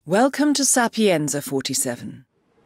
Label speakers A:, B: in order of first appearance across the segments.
A: Welcome to Sapienza 47.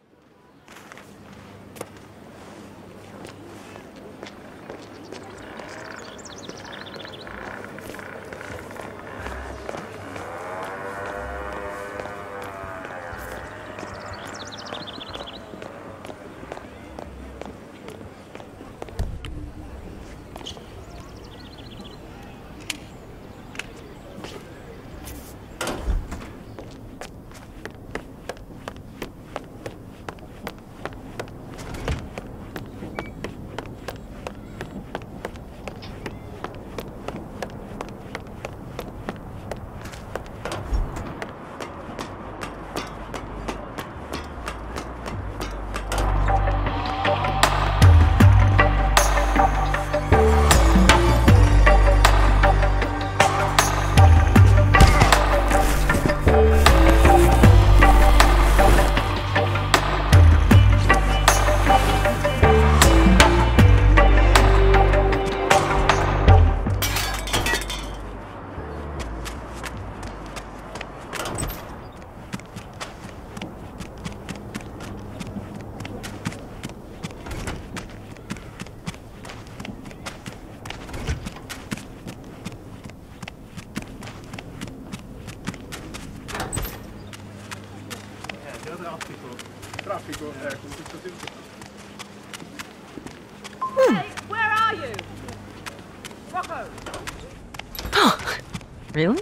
B: Hey, where are you? Rocco!
C: Oh, really?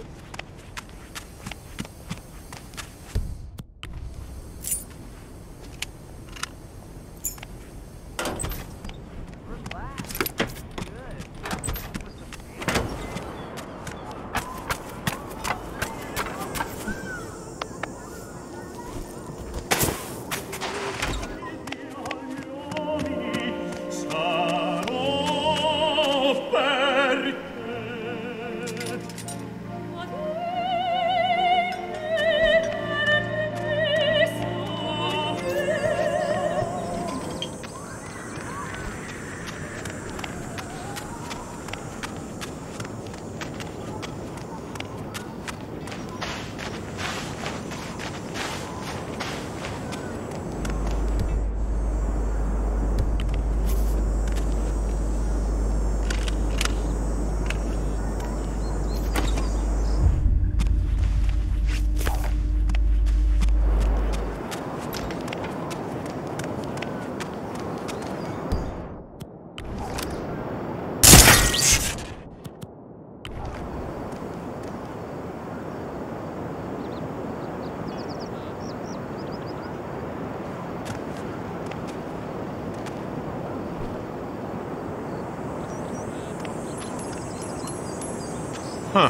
D: Huh.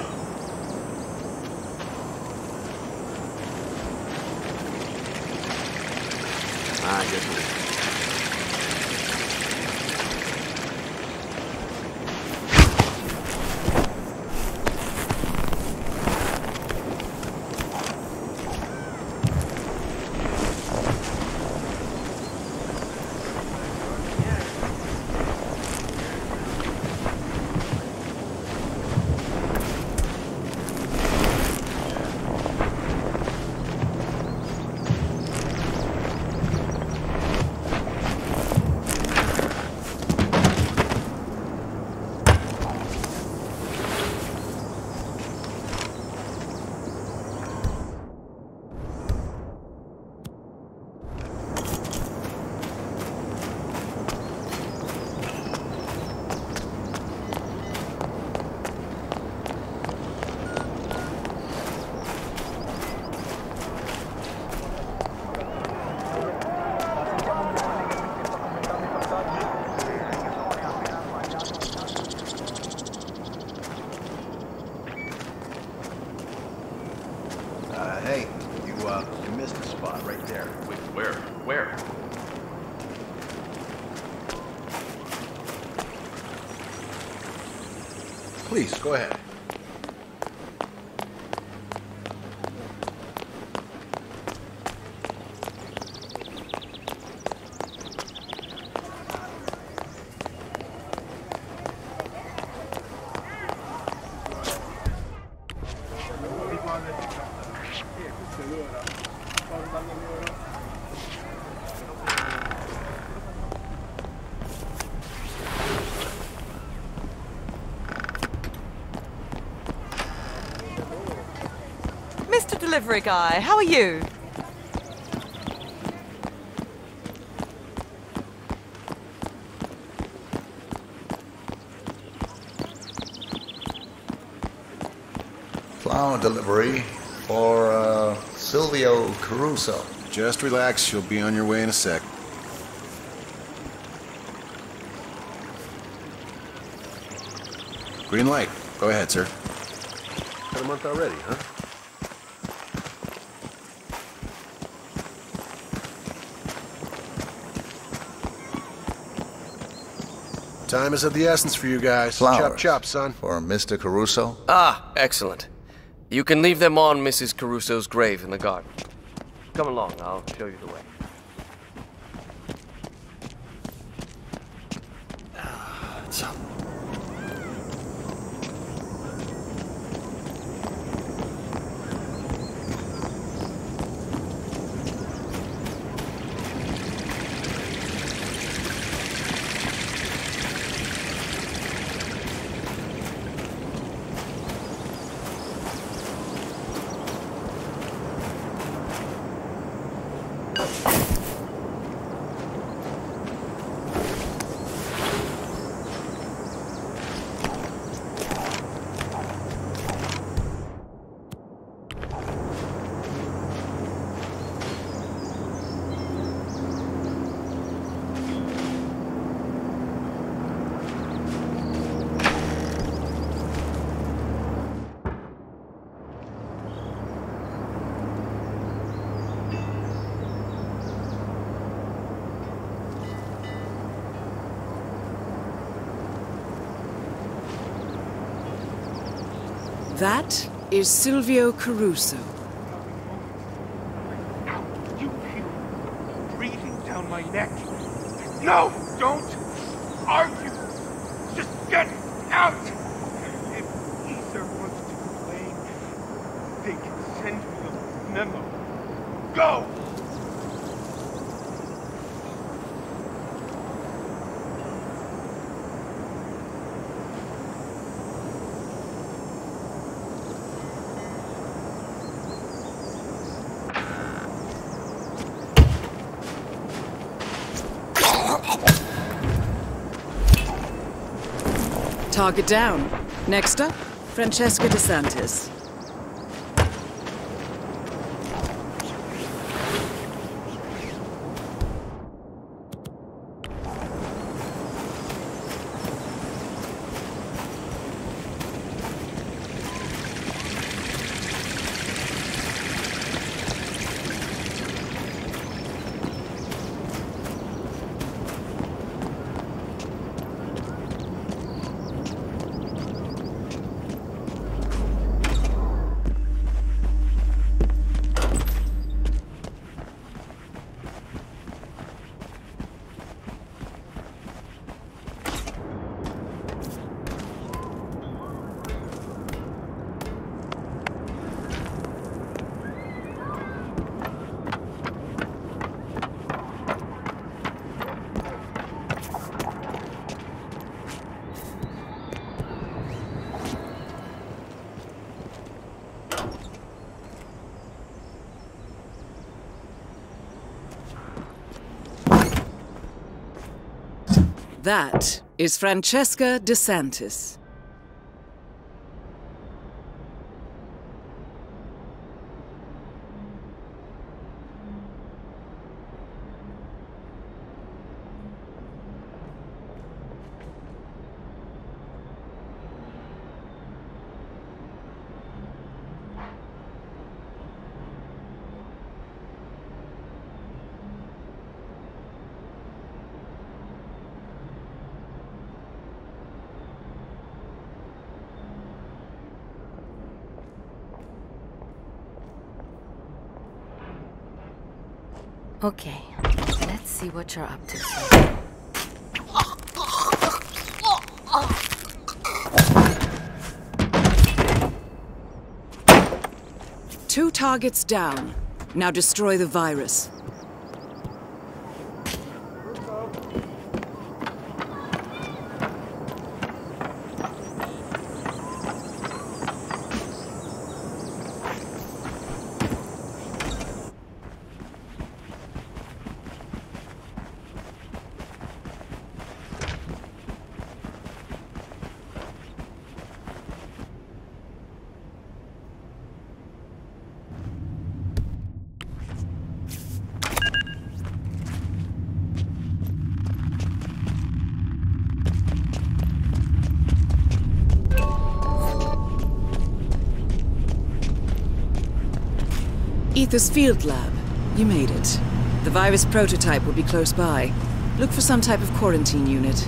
D: I guess
E: Hey, you missed a spot right there.
D: Wait, where? Where?
E: Please, go ahead.
C: Mr. Delivery Guy, how are you?
F: Flower delivery for Silvio Caruso.
E: Just relax, you'll be on your way in a sec. Green light. Go ahead, sir.
D: Got a month already, huh?
E: Time is of the essence for you guys.
F: Flowers
E: Chop chop, son.
F: for Mr. Caruso.
G: Ah, excellent. You can leave them on Mrs. Caruso's grave in the garden. Come along, I'll show you the way.
A: That is Silvio Caruso.
H: You feel breathing down my neck. No, don't argue. Just get out. If Ether wants to complain, they can send me a memo. Go.
A: Target down. Next up, Francesca DeSantis. That is Francesca DeSantis.
I: Okay, let's see what you're up to, sir.
A: 2 targets down. Now destroy the virus. Ether's field lab. You made it. The virus prototype will be close by. Look for some type of quarantine unit.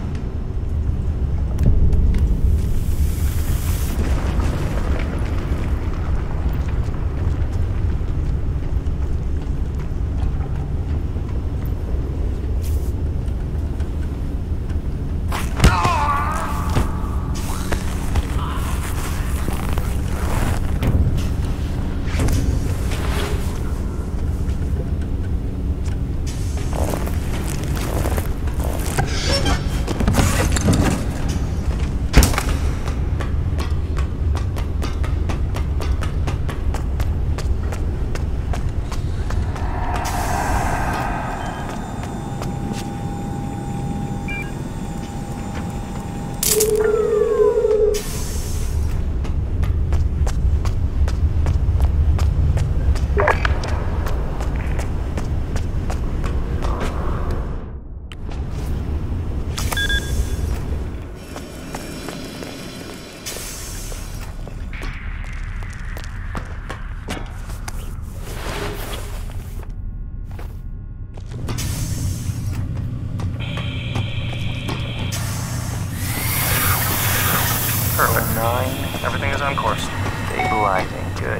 J: Perfect. 9. Everything is on course. Stabilizing. Good.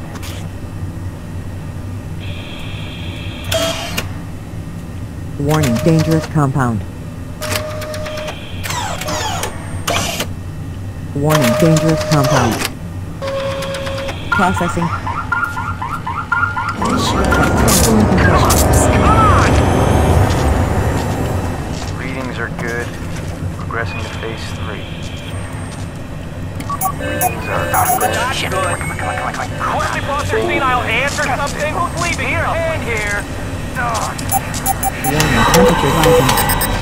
K: Warning, dangerous compound. Warning, dangerous compound. Processing.
J: Readings are good. Progressing to phase 3. Readings are good. Come on.
H: Quickly, boss, your senile answer something. Who's leaving? Here, hand here.
K: Warning, temperature rising.